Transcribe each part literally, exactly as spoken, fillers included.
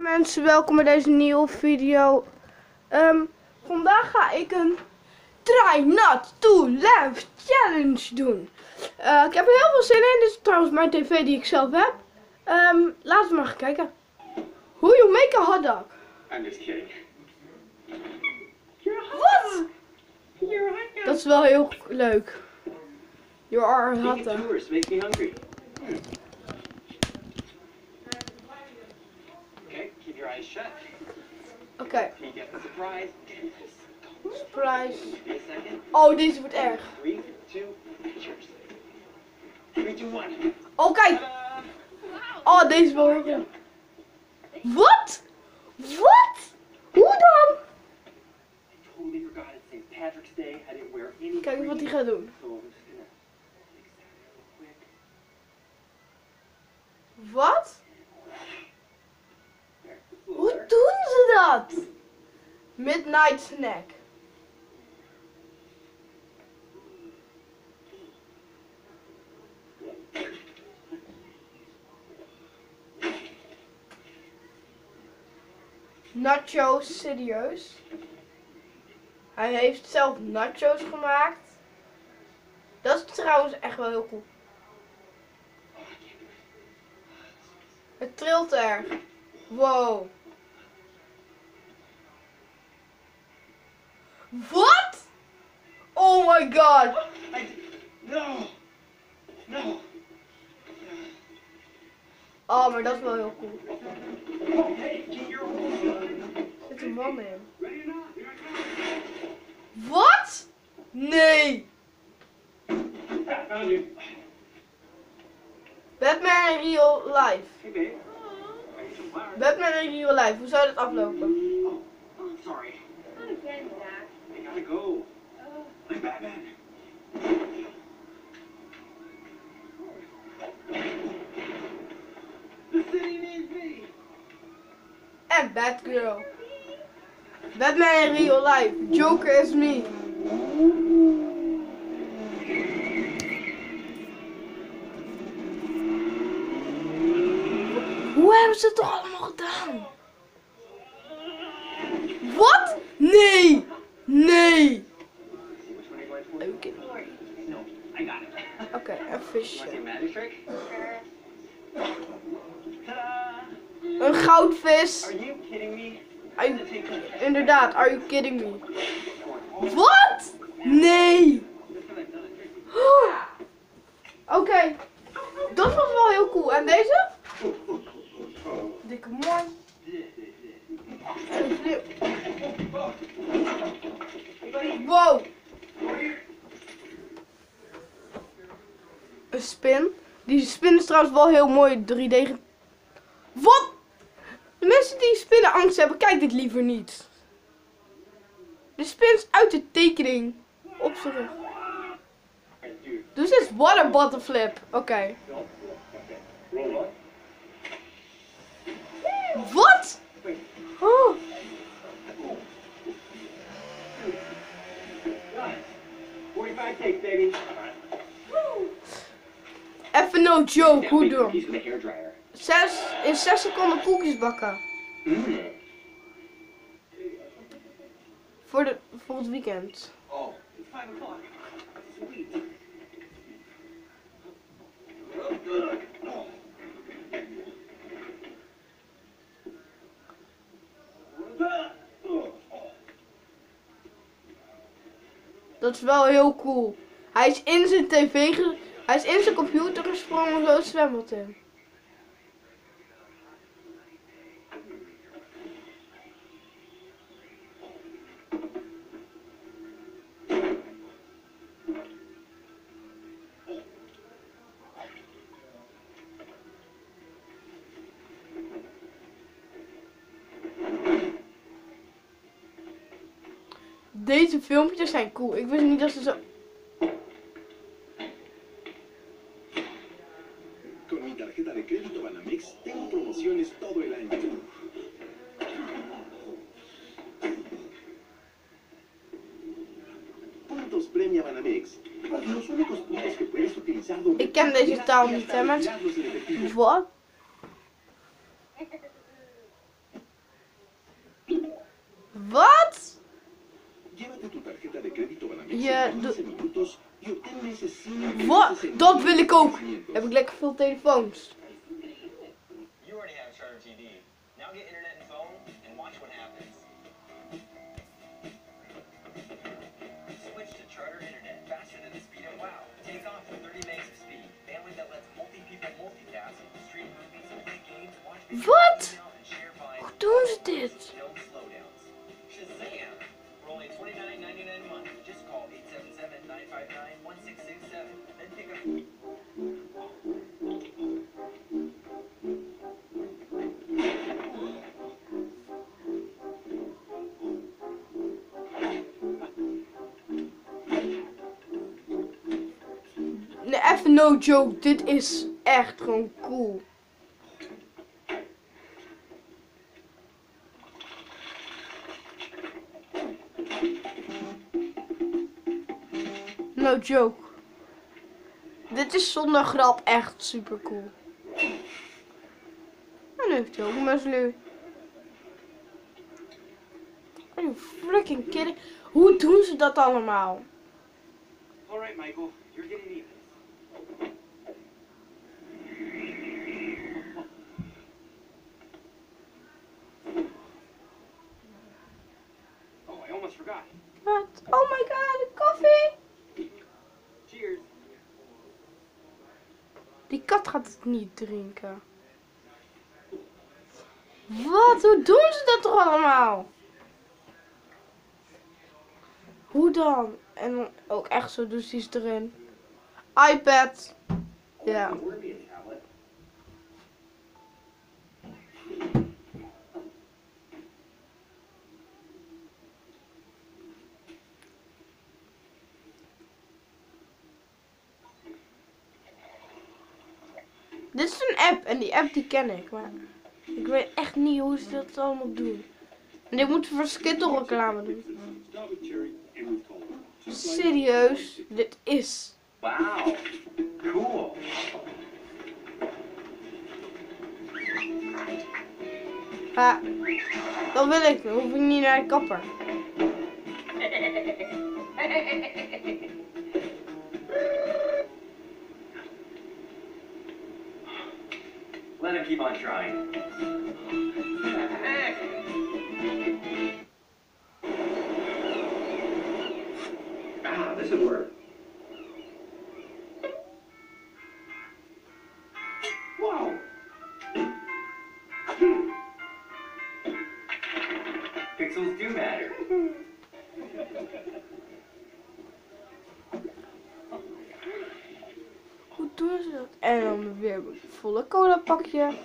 Mensen, welkom bij deze nieuwe video. Um, vandaag ga ik een Try Not To Laugh Challenge doen. Uh, ik heb er heel veel zin in. Dit is trouwens mijn tv die ik zelf heb. Um, laten we maar gaan kijken. Hoe you make a hot dog. I'm just kidding. Wat? Dat is wel heel leuk. You are a hot dog. Tours make me hungry. Hmm. Okay, keep your eyes shut. Oké. Okay. You get the surprise. Surprise. Be a second. Oh, deze wordt erg. Three, two, cheers. Three, two, one. Oh, kijk. Oh, deze is wel heel goed. Wat? Wat? Hoe dan? I totally forgot it's Saint Patrick's Day. I didn't wear any. Kijk wat hij gaat doen. So I'm just gonna fix that real quick. Wat? Hoe doen ze dat? Midnight snack. Nachos, serieus? Hij heeft zelf nachos gemaakt. Dat is trouwens echt wel heel cool. Het trilt er. Wow. Wat? Oh my god. No. No. Oh, maar dat is wel heel cool. Hey, keep your Er zit een man in. Wat? Nee. Found you. Batman in real life. Hey babe. I need some flowers. Batman in real life. Hoe zou dat aflopen? Oh, sorry. Not again, Zach. I gotta go. I'm Batman. The city needs me. En Batgirl. Batman in real life. Joker is me. Hoe hebben ze het toch allemaal gedaan? Wat? Nee! Nee! Which one are you going for? Leuk. No, I got it. Oké, okay, een visje. Want to see a magic trick? Ta-da! Een goudvis. Are you kidding me? Are you, inderdaad, are you kidding me? Wat? Nee! Oké, okay. Dat was wel heel cool. En deze? Dikke man. En een flip. Wow. Een spin. Die spin is trouwens wel heel mooi drie D. Wat? De mensen die spinnenangst hebben, kijk dit liever niet. De spin is uit de tekening. Op zijn rug. Dus dit is water bottle flip. Oké. Okay. Wat? Oh. forty-five takes, baby. Even no joke, hoe doen? Cookies with a hairdryer. Zes, in zes seconden koekjes bakken. Mm. Voor, de, voor het weekend. Oh, it's five o'clock. Sweet. Dat is wel heel cool. Hij is in zijn tv, ge hij is in zijn computer gesprongen, zo het zwembad in. Deze filmpjes zijn cool. Ik wist niet dat ze zo... Con mi tarjeta de crédito Banamex tengo promociones todo el año. Puntos premia Banamex. Los únicos puntos que puedes utilizar donde Ik ken deze taal niet, hè mensen? Wat? je... quince de- minutos y obtén meses sin Wat? intereses en Dat wil ik ook. entretenimientos. Heb ik lekker veel telefoons. You already have Charter T V. Now get internet and phone and watch what happens. Switch to Charter Internet, faster than the speed of WoW. Take off with thirty megs of speed. Bandwidth that lets multi-people multitask, stream movies, play games, watch videos, Wat? email, and share files. Hoe doen ze dit? No slowdowns. Shazam! For only twenty-nine ninety-nine a month, just call eight seven seven, nine five nine, one six six seven. Then pick up. Nee, even no joke. Dit is echt gewoon cool. No joke. Dit is zonder grap echt super cool. En nu heeft hij ook een muesli. Are you freaking kidding? Hoe doen ze dat allemaal? All right, Michael, you're getting even. Oh, I almost forgot. Wat? Oh my god, koffie! Cheers. Die kat gaat het niet drinken. Wat? Hoe doen ze dat toch allemaal? Hoe dan? En dan ook echt zo doen ze iets erin. iPad. Ja. Would be a tablet. Dit is een app en die app die ken ik. Maar ik weet echt niet hoe ze dat allemaal doen. En dit moeten voor Skittle reclame doen. Start with cherry and with cola. Just like- Serieus, dit is. Wow. Cool. Ja, dat wil ik. Dan hoef ik niet naar de kapper. Let him keep on trying. Ah, this would work. Wow. Pixels do matter. Hoe doen ze dat? En dan weer een volle cola pakje.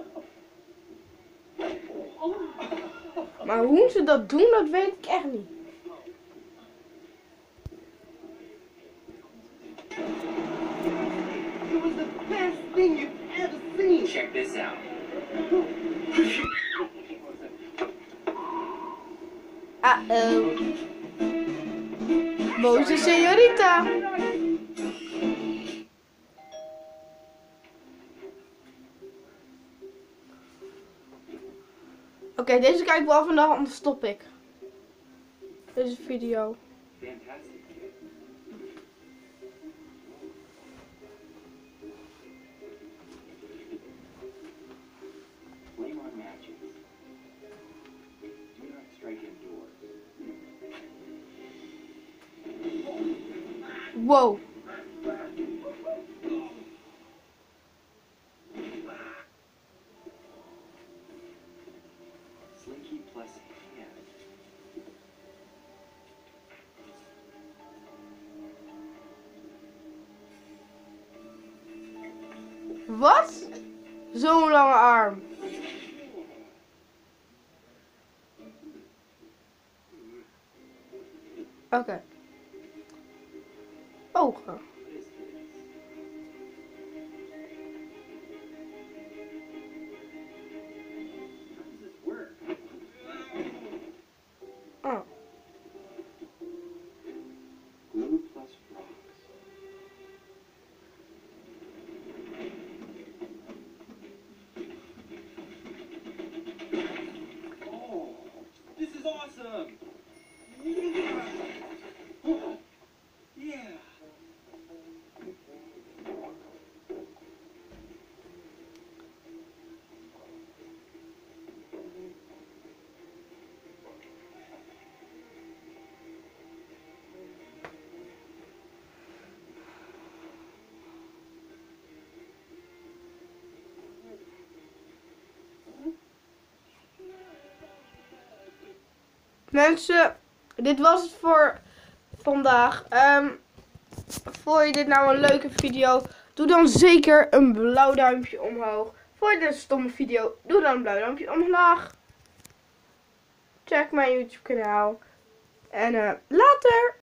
Maar hoe ze dat doen, dat weet ik echt niet. It was the best thing you've ever seen. Check this out. Uh-oh. Boze señorita. Oké, okay, deze kijk ik wel af en dan anders stop ik. Deze video. Fantastic. Flame on matches. Do not strike indoors. Wow. Slinky plus hand. Wat? Zo'n lange arm. Oké. Okay. Ogen. What is this? How does this work? Oh. Glue plus rocks. Oh, this is awesome! Mensen, dit was het voor vandaag. Um, vond je dit nou een leuke video? Doe dan zeker een blauw duimpje omhoog. Vond je dit een stomme video? Doe dan een blauw duimpje omlaag. Check mijn YouTube kanaal. En uh, later!